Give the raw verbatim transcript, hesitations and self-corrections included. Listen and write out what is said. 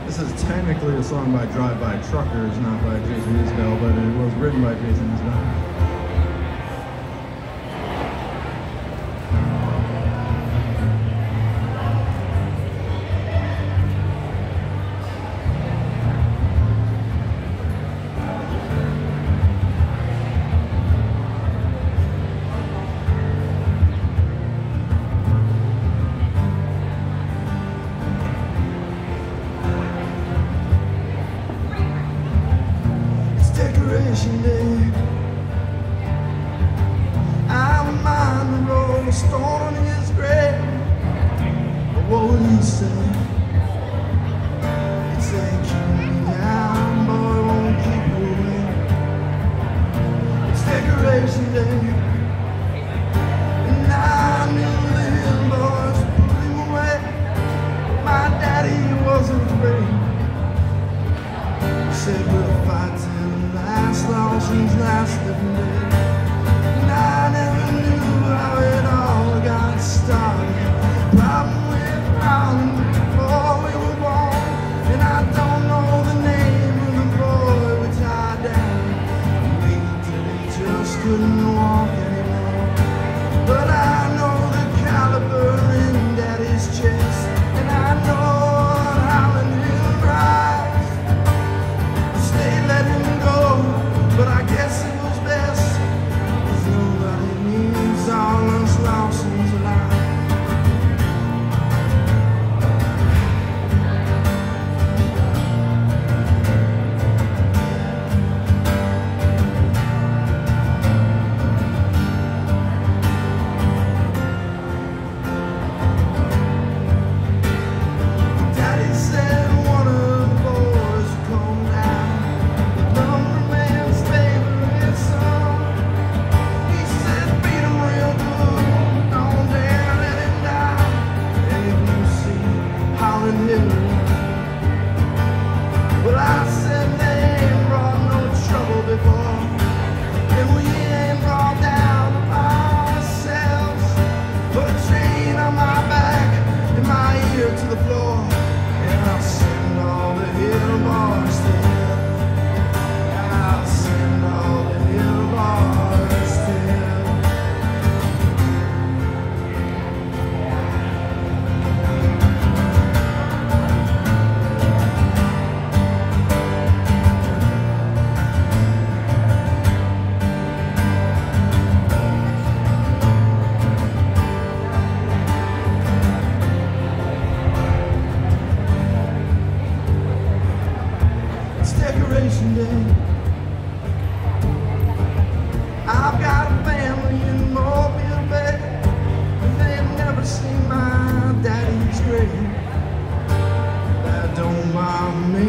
This is technically a song by Drive-By Truckers, not by Jason Isbell, but it was written by Jason Isbell. Decoration Day. I don't mind the Rolling Stone on his grave, but what would he say? He'd say, keep me down, boy, won't keep you away. It's Decoration Day, and I knew the hill boys put him away. My daddy wasn't afraid. He said, we'll fight till last Lawson's last living day. And I never knew how it all got started. Problem with Holland before we were born. And I don't know the name of the boy we tied down. Maybe till he just couldn't walk anymore. But I know the caliber in Daddy's chest. And I know Holland will rise. They let him go, but I guess it was best, 'cause nobody needs all us Lawsons alive. Daddy said one of the boys would come down. Well, I said they ain't brought no trouble before, and we ain't brought down upon ourselves. Put a chain on my back and my ear to the floor, and I'll send all the hill boys to hell. I'll send all the hill boys to hell. Decoration Day. I've got a family in Mobile Bay, and they've never seen my daddy's grave. That don't bother me.